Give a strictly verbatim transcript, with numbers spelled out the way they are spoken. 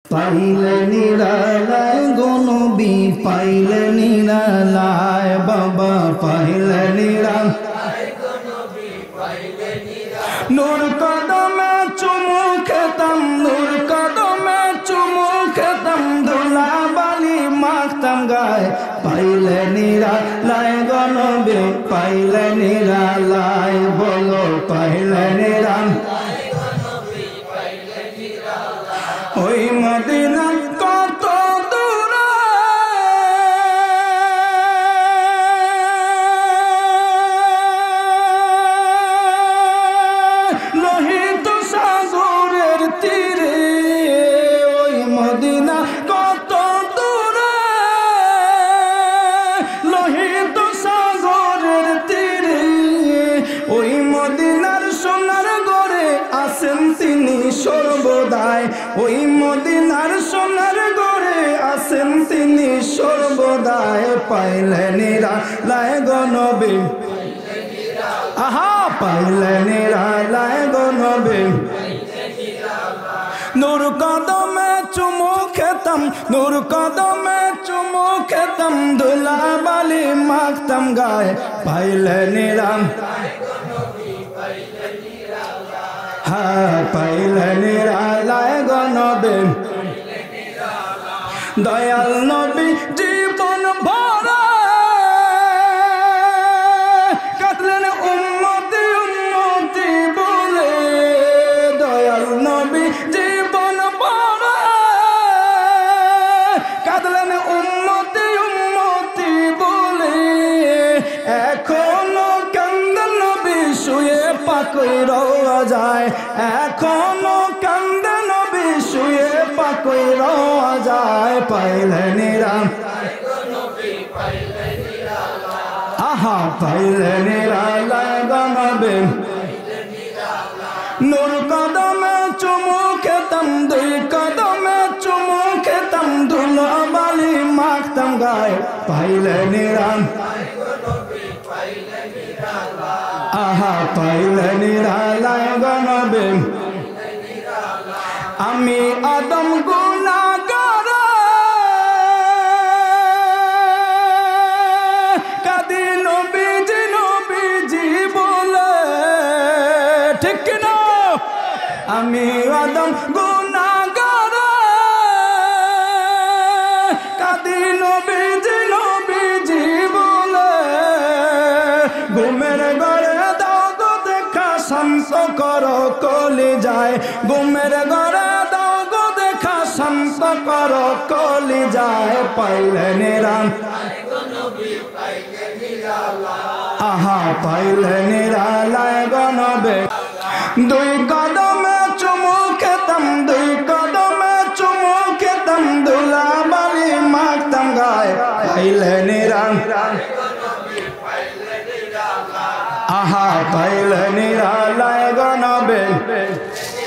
পাইলে নিরালায় গো নবী পাইলে নিরালায় বাবা পাইলে নিরালায় গো নবী পাইলে নিরালায় নূর কদমে চুমু খেতাম নূর কদমে চুমু খেতাম ধুলা বালি মাখতাম গায়ে পাইলে নিরালায় গো নবী পাইলে নিরালায় বলো পাইলে নিরালায় গো নবী পাইলে নিরালায় ওই মদিনা কত দূরে লোহিত সাগরের তীরে ওই মদিনা কত দূরে লোহিত সাগরের তীরে ওই মদিনার সোনার গড়ে আছেন তিনি সর্বদাই ওই মদিনার সোনার গড়ে আছেন তিনি সর্বদাই পাইলে নিরালায় গো নবী আহা পাইলে নিরালায় গো নবী নূর কদমে চুমু খেতাম নূর কদমে চুমু খেতাম ধুলা বালি মাখতাম গায়ে পাইলে নিরালায় গো নবী পাইলে নিরালায় হ্যাঁ পাইলে নিরালায় গো নবী দয়াল নবী জীবন ভরা কাঁদলেন উম্মতি উম্মতি বলে দয়াল নবী জীবন ভরা কাঁদলেন উম্মতি উম্মতি বলে এখনো কান্দেন নবী শুয়ে পাকই রওয়া যায় এখনো কান্দেন নবী শুয়ে পাকই রওয়া যায় পাইলে নিরালায় গো নবী পাইলে নিরালায় আহা পাইলে নিরালায় গো নবী পাইলে নিরালায় নূর কদমে চুমু খেতাম দুই কদমে চুমু খেতাম ধুলা বালি মাখতাম গায়ে পাইলে নিরালায় গো নবী পাইলে নিরালায় আহা পাইলে নিরালায় গো নবী আমি আদম গুনাহগার কাঁদি নবীজি নবীজি বলে ঠিক না আমি আদম গুনাহগার কাঁদি নবীজি নবীজি বলে ঘুমের ঘরে দাও গো দেখা শান্ত করো কলি যায় ঘুমের ঘরে শান্ত করো কলি যায় পাইলে নিরালায় গো নবী পাইলে নিরালায় আহা পাইলে নিরালায় গো নবী দুই কদমে চুমু খেতাম দুই কদমে চুমু খেতাম ধুলা বালি মাখতাম গায়ে পাইলে নিরালায় গো নবী পাইলে নিরালায় আহা পাইলে নিরালায় গো নবী